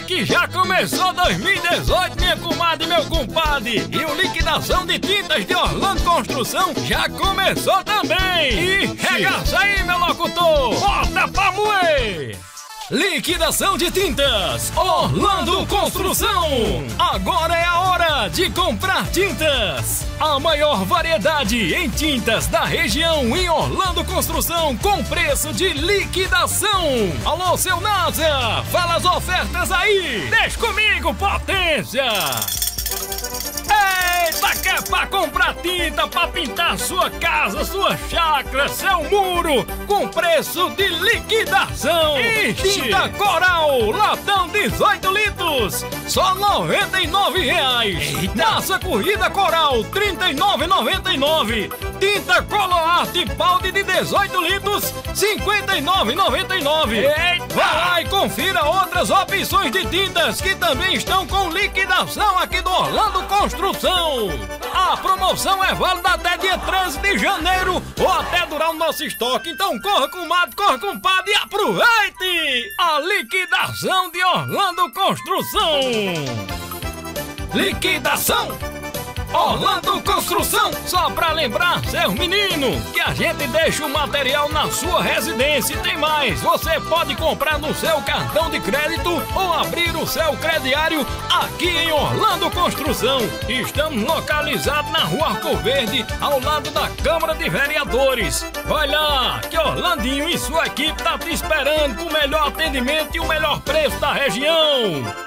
que já começou 2018, minha comadre e meu compadre. E o Liquidação de Tintas de Orlando Construção já começou também. E regaça aí, meu locutor. Bota pra moer. Liquidação de Tintas Orlando Construção. Agora é a hora de comprar tintas. A maior variedade em tintas da região em Orlando Construção com preço de liquidação. Alô, seu NASA, fala as ofertas aí. Deixa comigo, potência. Eita, que é pra comprar tinta pra pintar sua casa, sua chácara, seu muro com preço de liquidação. Tinta Coral, latão 18 litros, só R$99. Massa corrida Coral, R$39,99. Tinta Coloarte balde de 18 litros, R$59,99. Vai lá e confira outras opções de tintas que também estão com liquidação aqui do Orlando Construção. A promoção é válida até dia 13 de janeiro ou até durar o nosso estoque. Então corra, comadre, corra, compadre, e aproveite a liquidação de Orlando Construção. Liquidação Orlando Construção. Só pra lembrar, seus meninos, que a gente deixa o material na sua residência. E tem mais, você pode comprar no seu cartão de crédito ou abrir o seu crediário aqui em Orlando Construção. Estamos localizados na Rua Arco Verde, ao lado da Câmara de Vereadores. Vai lá, que Orlandinho e sua equipe tá te esperando com o melhor atendimento e o melhor preço da região.